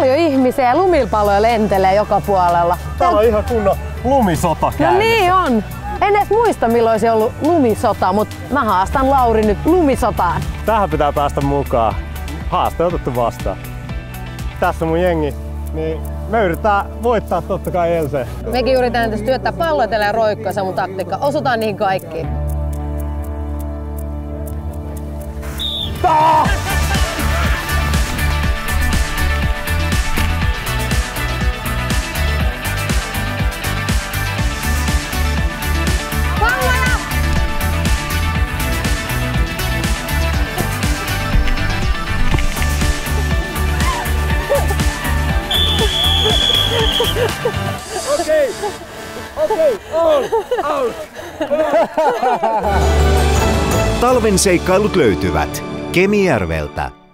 paljon ihmisiä ja lumipalloja lentelee joka puolella. Täällä on ihan kunnon lumisota käynnissä. No niin on. En edes muista milloin olisi ollut lumisota, mutta mä haastan Lauri nyt lumisotaan. Tähän pitää päästä mukaan. Haaste otettu vastaan. Tässä on mun jengi, niin me yritetään voittaa totta kai Else. Mekin yritetään tässä työttää palloitella ja roikkoa, se on mun taktiikka. Osutaan niihin kaikkiin. Okei, out! Talven seikkailut löytyvät Kemijärveltä.